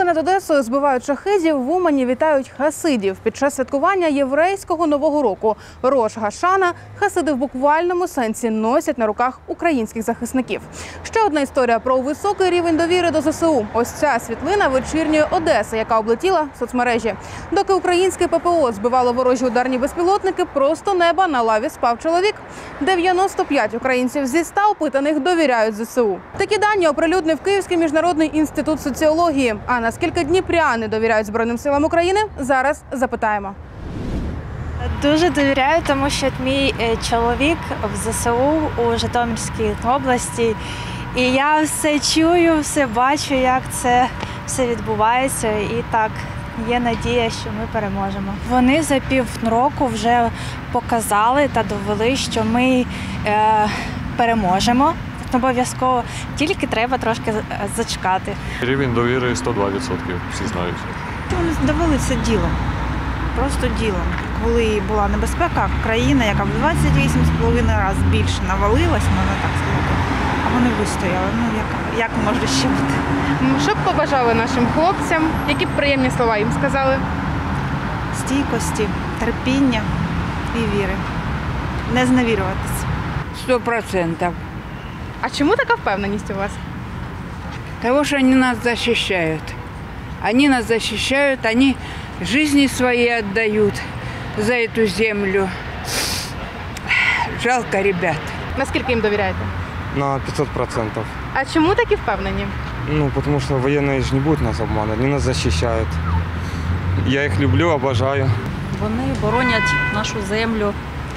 над Одесою збивають шахедів, в Умані вітають хасидів. Під час святкування єврейського Нового року Рош Гашана хасиди в буквальному сенсі носять на руках українських захисників. Ще одна історія про високий рівень довіри до ЗСУ. Ось ця світлина вечірньої Одеси, яка облетіла соцмережі. Доки українське ППО збивало ворожі ударні безпілотники, просто неба на лаві спав чоловік. 95 українців зі 100 опитаних довіряють ЗСУ. Такі дані оприлюднив Київський міжнародний інститут соціології. А наскільки дніпряни довіряють Збройним силам України, зараз запитаємо. Дуже довіряю, тому що мій чоловік в ЗСУ у Житомирській області. І я все чую, все бачу, як це все відбувається. І так, є надія, що ми переможемо. Вони за півроку вже показали та довели, що ми переможемо. Обов'язково, тільки треба трошки зачекати. Рівень довіри 102%, всі знають. Вони довели це ділом, просто ділом. Коли була небезпека, країна, яка в 28,5 разів більше навалилась, можна так сказати, а вони вистояли. Ну, як може ще бути? Що б побажали нашим хлопцям? Які б приємні слова їм сказали? Стійкості, терпіння і віри. Не зневірюватися. 100%. А чому така впевненість у вас? Того, что они нас защищают. Они нас защищают, они жизни свои отдают за эту землю. Жалко ребят. Наскільки їм довіряєте? На 500%. А чому такі впевнені? Ну, потому что военные же не будут нас обманывать, они нас защищают. Я их люблю, обожаю. Вони боронять нашу землю.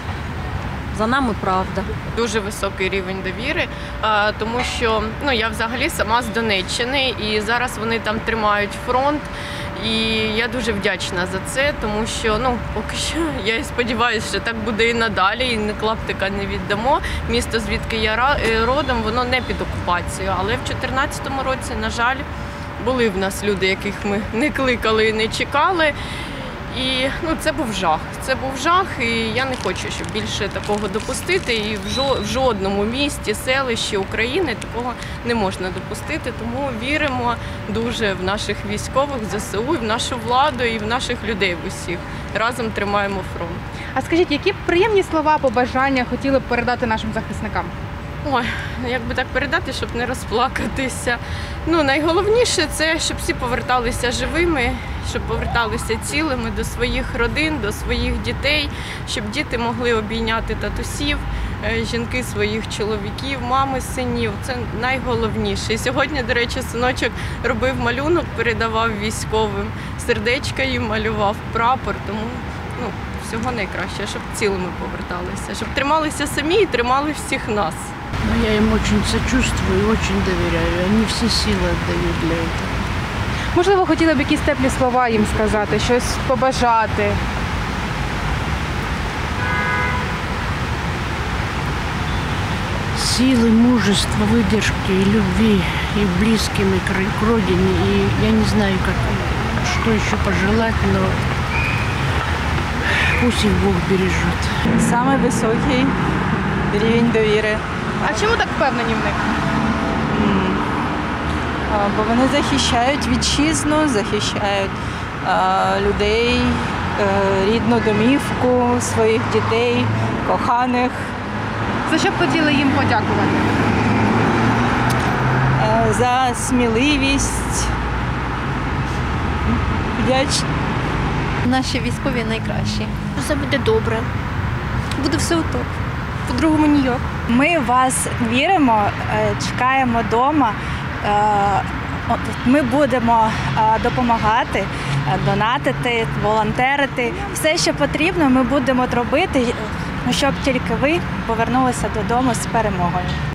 За нами правда. Дуже високий рівень довіри, тому що я взагалі сама з Донеччини, і зараз вони там тримають фронт. І я дуже вдячна за це, тому що поки що я сподіваюся, що так буде і надалі, і ні клаптика не віддамо. Місто, звідки я родом, воно не під окупацією, але в 2014 році, на жаль, були в нас люди, яких ми не кликали і не чекали. І це був жах. Це був жах, і я не хочу, щоб більше такого допустити. І в жодному місті, селищі України такого не можна допустити. Тому віримо дуже в наших військових, в ЗСУ, і в нашу владу, і в наших людей в усіх. Разом тримаємо фронт. А скажіть, які б приємні слова, побажання хотіли б передати нашим захисникам? Ой, як би так передати, щоб не розплакатися. Найголовніше це, щоб всі поверталися живими, щоб поверталися цілими до своїх родин, до своїх дітей, щоб діти могли обійняти татусів, жінки своїх чоловіків, мами синів. Це найголовніше. І сьогодні, до речі, синочок робив малюнок, передавав військовим, сердечка їм малював, прапор, тому всього найкраще, щоб цілими поверталися, щоб трималися самі і тримали всіх нас. Я им очень сочувствую и очень доверяю. Они все силы отдают для этого. Можливо, хотіли б якісь теплі слова їм сказати, щось побажати? Силы, мужества, выдержки и любви и близким, и к родине. И я не знаю, что еще пожелать, но пусть их Бог бережет. Саме високий рівень довіри. А чому так впевнені в них? Бо вони захищають вітчизну, захищають людей, рідну домівку, своїх дітей, коханих. За що б хотіли їм подякувати? За сміливість. Вдячні. Наші військові найкращі. Все буде добре. Буде все ок. По-другому ніяк. Ми в вас віримо, чекаємо вдома. Ми будемо допомагати, донатити, волонтерити. Все, що потрібно, ми будемо робити, щоб тільки ви повернулися додому з перемогою.